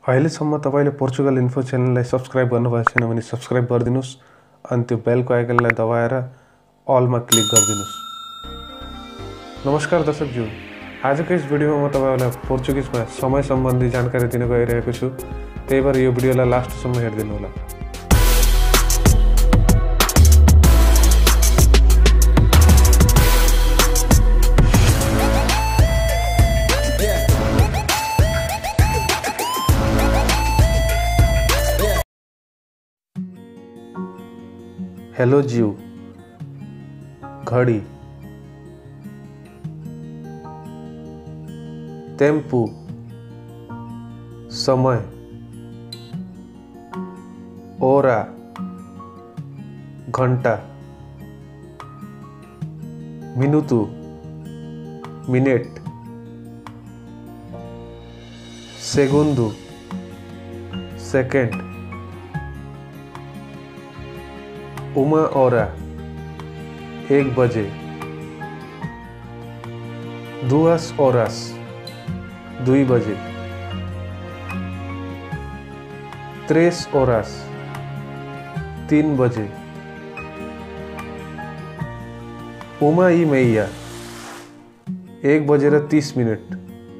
अहिलेसम्म तपाईले Portugal info च्यानललाई सब्स्क्राइब गर्नुभएको छैन भने सब्स्क्राइब गरिदिनुस् अनि त्यो बेलको आइकनलाई दबाएर अलमा क्लिक गरिदिनुस्। नमस्कार दर्शकज्यू, आजको यस भिडियोमा म तपाईहरुलाई पोर्चुगिजमा समय सम्बन्धी जानकारी दिन गइरहेको छु। त्यही भएर यो भिडियोलाई लास्टसम्म हेर्दिनु होला। हेलो जीव, घड़ी, टेम्पू, समय, ओरा, घंटा, मिनुतु, मिनेट, सेगुंदु, सेकेंड, उमा ओरा, 1 बजे, दुआस ओरास, 2 बजे, 3 ओरास, 3 बजे, उमा ई मैया, 1 बजे र 30 मिनट,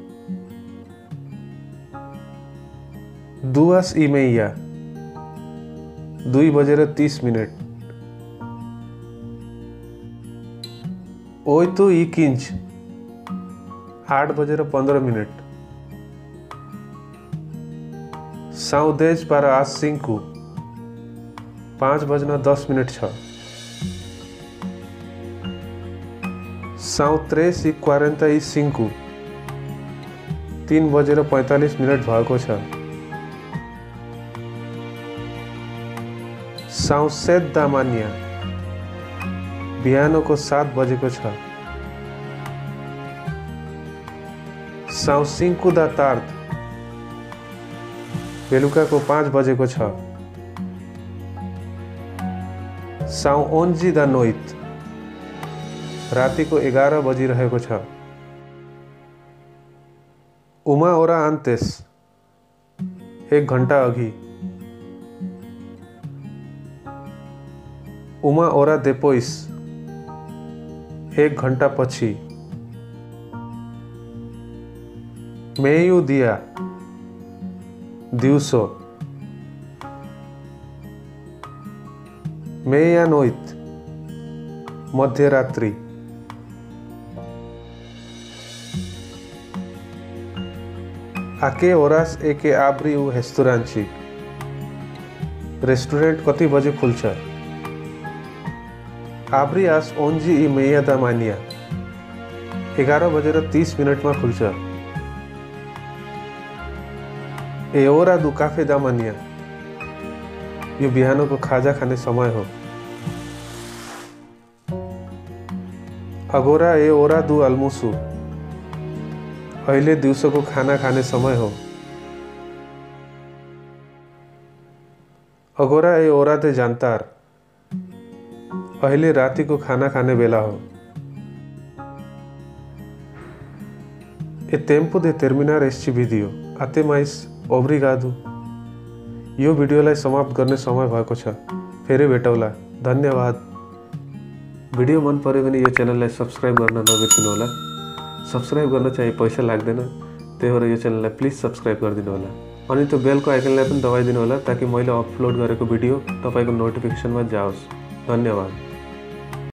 दुआस ई मैया, 2 बजे र 30 मिनट, ओइतु ई किंच, 8 बजे र 15 मिनट, साउदेज para as 5, 5 बजना 10 मिनट छ, साउ 3 e 45, 3 बजे र 45 मिनट भएको छ, साउ 7 da manhã, बिहानको 7 बजेको छ, साउ 5 da tarde, बेलुकाको 5 बजेको छ, साउ 11 da noite, रातिको 11 बजिरहेको छ, उमा ओरा antes, 1 घण्टा अघि, उमा ओरा depois, 1 घण्टा पछि, मेयु दिया, दिउँसो, मेया नोइट, मध्यरात्रि, आके ओरास एके आब्री उ रेस्टुरान्ची, रेस्टुरेन्ट कति बजे खुल्छ, आब्री आस 11 e meia da manhã, 11 बजे र 30 मिनटमा खुल्छ, ए ओरा दु काफे दा manhã, यो बिहानको खाजा खाने समय हो, अगोरा ए ओरा दु almoço, अहिले दिउँसोको खाना खाने समय हो, अगोरा ए ओरा de jantar, अहिले रातिको खाना खाने बेला हो, ए tempo de terminar este vídeo, até mais, obrigado। यो भिडियोलाई समाप्त गर्ने समय भएको छ, फेरि भेटौला, धन्यवाद। भिडियो मन पर्यो भने यो च्यानललाई सब्स्क्राइब गर्न नबिर्सनु होला। सब्स्क्राइब गर्न चाहिँ पैसा लाग्दैन, त्यही भएर यो च्यानललाई प्लिज सब्स्क्राइब गरिदिनु होला। अनि त्यो बेलको आइकनलाई पनि दबाइदिनु होला ताकि मैले अपलोड गरेको भिडियो तपाईको नोटिफिकेसनमा जाओस्। धन्यवाद।